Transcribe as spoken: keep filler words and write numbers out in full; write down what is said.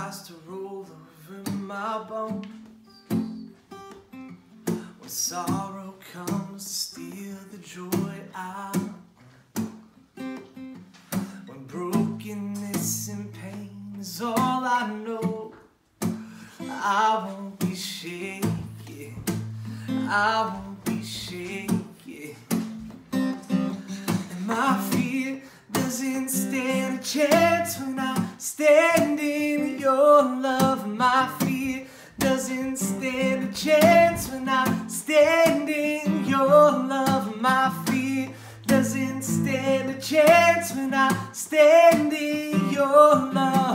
tries to roll over my bones, when sorrow comes to steal the joy out, when brokenness and pain is all I know, I won't be shaken, I won't be shaken. And my fear doesn't stand a chance when I stand in your love. My fear doesn't stand a chance when I stand in your love. My fear doesn't stand a chance when I stand in your love.